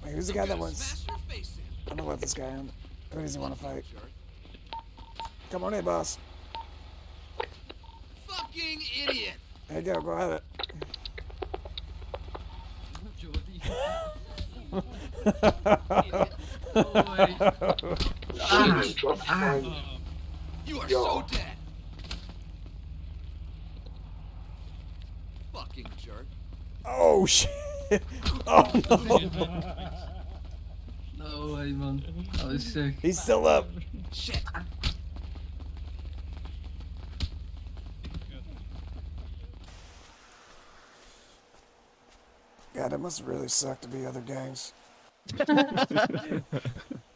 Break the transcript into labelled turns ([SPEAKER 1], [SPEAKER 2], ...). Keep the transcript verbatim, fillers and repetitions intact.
[SPEAKER 1] Wait, who's the guy that wants... I'm gonna let this guy in. Who does he want to fight? Come on in, boss.
[SPEAKER 2] Fucking idiot!
[SPEAKER 1] There you go, go ahead.
[SPEAKER 2] You are so dead! Fucking jerk.
[SPEAKER 1] Oh, shit! Oh, no!
[SPEAKER 3] No way, man. That was sick.
[SPEAKER 1] He's still up.
[SPEAKER 2] Shit.
[SPEAKER 1] God, it must really suck to be other gangs.